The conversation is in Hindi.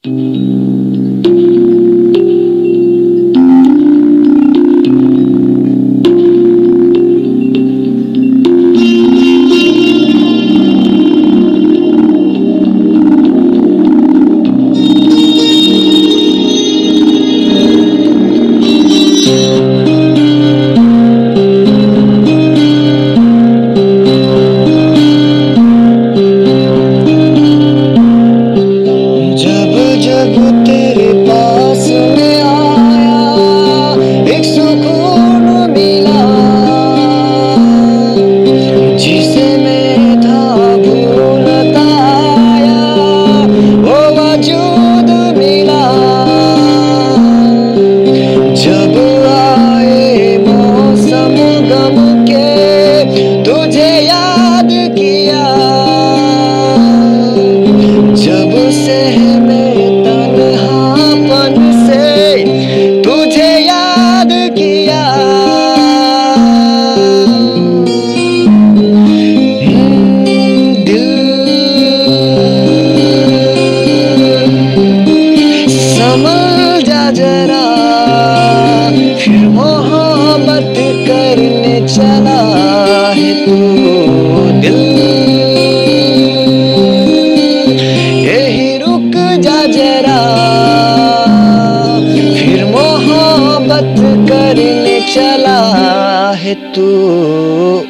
जब तेरे पास में आया एक सुकून मिला, जिसे मैं था भूलता आया वो वजूद मिला। जब आए मौसम गम के तुझे याद किया, जब से तन्हापन से तुझे याद किया। दिल संभल जा जरा, फिर मोहब्बत करने चला है तू। दिल जा जरा, फिर मोहब्बत करने चला है तू।